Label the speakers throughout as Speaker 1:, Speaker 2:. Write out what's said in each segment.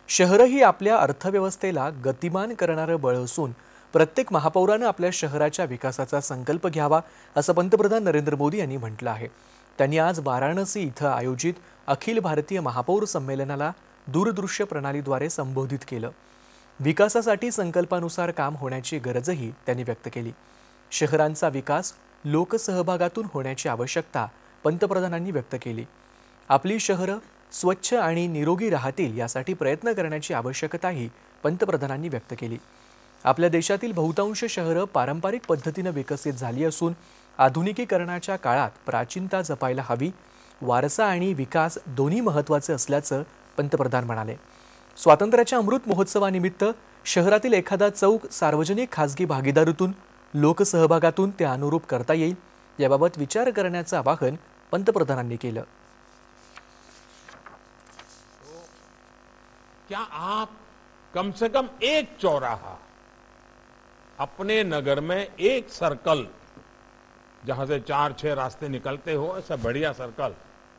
Speaker 1: शहर ही आपल्या अर्थव्यवस्थेला गतिमान करणारं बळ असून प्रत्येक महापौरानं आपल्या शहराच्या विकासाचा संकल्प घ्यावा असं पंतप्रधान नरेंद्र मोदी यांनी म्हटलं आहे। त्यांनी आज वाराणसी इथं आयोजित अखिल भारतीय महापौर संमेलनाला दूरदृश्य प्रणालीद्वारे संबोधित केलं। विकासासाठी संकल्पानुसार काम होण्याची गरजही त्यांनी व्यक्त केली। शहरांचा विकास लोकसहभागातून होण्याची आवश्यकता पंतप्रधानांनी व्यक्त केली। आपली शहरं स्वच्छ आणि निरोगी राहतील यासाठी प्रयत्न करण्याची आवश्यकताही पंतप्रधानांनी व्यक्त केली। आपल्या देशातील बहुतांश शहरं पारंपरिक पद्धतीने विकसित झाली असून आधुनिकीकरणाच्या काळात प्राचीनता जपायला हवी। वारसा आणि विकास दोन्ही महत्त्वाचे असल्याचं पंतप्रधान म्हणाले। स्वातंत्र्याच्या अमृत महोत्सवानिमित्त शहरातील एखादा चौक सार्वजनिक खासगी भागीदारीतून लोकसहभागातून ते अनुरूप करता येईल याबाबत विचार करण्याचं आवाहन पंतप्रधानांनी केलं।
Speaker 2: क्या आप कम से कम एक चौराहा अपने नगर में, एक सर्कल जहां से 4-6 रास्ते निकलते हो, ऐसा बढ़िया सर्कल,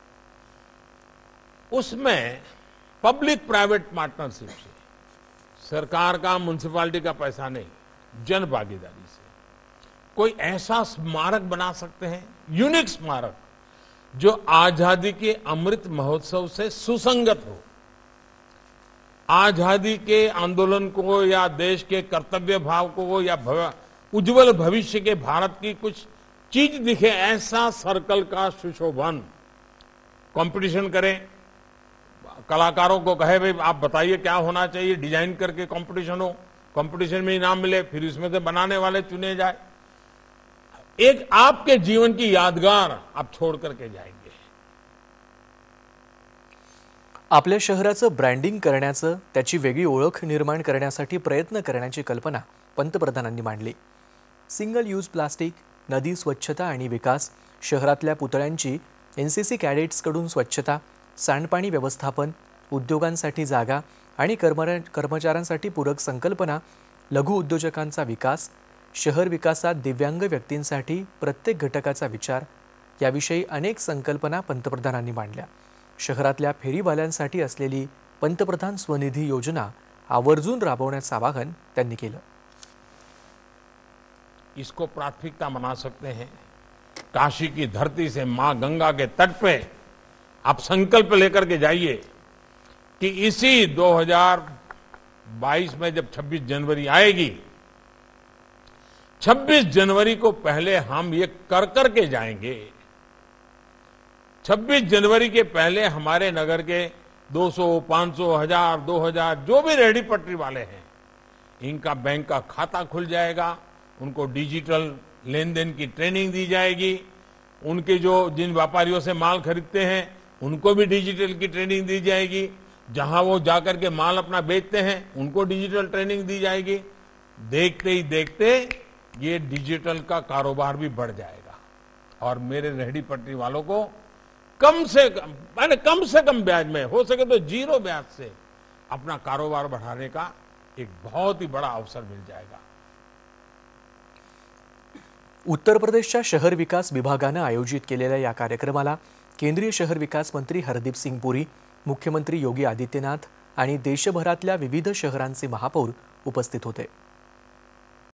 Speaker 2: उसमें पब्लिक प्राइवेट पार्टनरशिप से, सरकार का म्युनिसिपैलिटी का पैसा नहीं, जन भागीदारी से कोई ऐसा स्मारक बना सकते हैं, यूनिक स्मारक जो आजादी के अमृत महोत्सव से सुसंगत हो, आजादी के आंदोलन को या देश के कर्तव्य भाव को या उज्जवल भविष्य के भारत की कुछ चीज दिखे, ऐसा सर्कल का सुशोभन। कंपटीशन करें, कलाकारों को कहे भाई आप बताइए क्या होना चाहिए, डिजाइन करके कंपटीशन हो, कंपटीशन में इनाम मिले, फिर इसमें से बनाने वाले चुने जाए। एक आपके जीवन की यादगार आप छोड़ करके जाएंगे।
Speaker 1: आपल्या शहराचं ब्रँडिंग करण्याचं, त्याची वेगळी ओळख निर्माण करण्यासाठी प्रयत्न करण्याची कल्पना पंतप्रधानांनी मांडली। सिंगल यूज प्लास्टिक, नदी स्वच्छता आणि विकास, शहरातल्या पुतळ्यांची एनसीसी कॅडेट्सकडून स्वच्छता, सांडपाणी व्यवस्थापन, उद्योगांसाठी जागा आणि कर्मचाऱ्यांसाठी पूरक संकल्पना, लघु उद्योजकांचा विकास, शहर विकासात दिव्यांग व्यक्तींसाठी प्रत्येक घटकाचा विचार याविषयी अनेक संकल्पना पंतप्रधानांनी मांडल्या। शहरातल्या फेरीवाल्यांसाठी असलेली पंतप्रधान स्वनिधी योजना आवर्जून राबवण्याचं आवाहन त्यांनी केलं।
Speaker 2: इसको प्राथमिकता बना सकते हैं। काशी की धरती से मां गंगा के तट पे आप संकल्प लेकर के जाइए कि इसी 2022 में जब 26 जनवरी आएगी, 26 जनवरी को पहले हम ये कर के जाएंगे। 26 जनवरी के पहले हमारे नगर के 200, 500, 1000, 2000 जो भी रेहड़ी पटरी वाले हैं, इनका बैंक का खाता खुल जाएगा, उनको डिजिटल लेन देन की ट्रेनिंग दी जाएगी, उनके जो जिन व्यापारियों से माल खरीदते हैं उनको भी डिजिटल की ट्रेनिंग दी जाएगी, जहां वो जाकर के माल अपना बेचते हैं उनको डिजिटल ट्रेनिंग दी जाएगी। देखते ही देखते ये डिजिटल का कारोबार भी बढ़ जाएगा और मेरे रेहड़ी पटरी वालों को कम से कम ब्याज में, हो सके तो 0 ब्याज से अपना कारोबार बढ़ाने का एक बहुत ही बड़ा अवसर मिल जाएगा।
Speaker 1: उत्तर प्रदेशच्या शहर विकास विभागानं आयोजित केलेल्या या कार्यक्रमाला केंद्रीय शहर विकास मंत्री हरदीप सिंग पुरी, मुख्यमंत्री योगी आदित्यनाथ आणि देशभरातल्या विविध शहरांचे महापौर उपस्थित होते।